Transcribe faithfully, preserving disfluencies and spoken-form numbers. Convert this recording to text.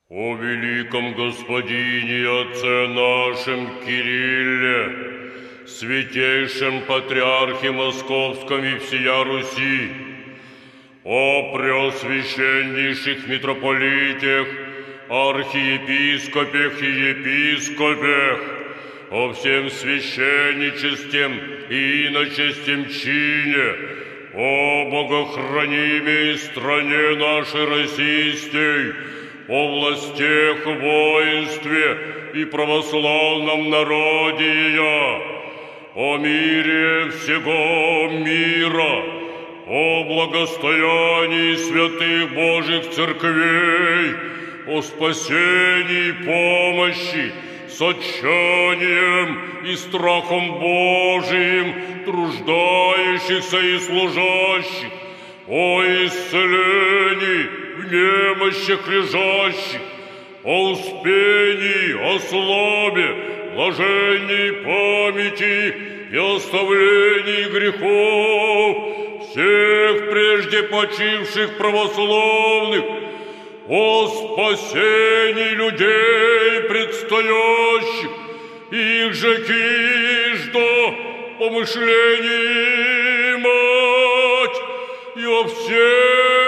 О великом Господине и Отце нашем Кирилле, святейшем Патриархе Московском и всея Руси, о преосвященнейших митрополитах, архиепископах и епископах, о всем священничестве и иночестем чине, о богохранимой стране нашей российской, о властях, воинстве и православном народе ее, о мире всего мира, о благостоянии святых Божьих церквей, о спасении и помощи, с отчаянием и страхом Божиим труждающихся и служащих, о исцелении в немощах лежащих, о успении, о славе, блаженней памяти и оставлении грехов всех прежде почивших православных, о спасении людей предстоящих, их же киждо помышлений мать, и о всех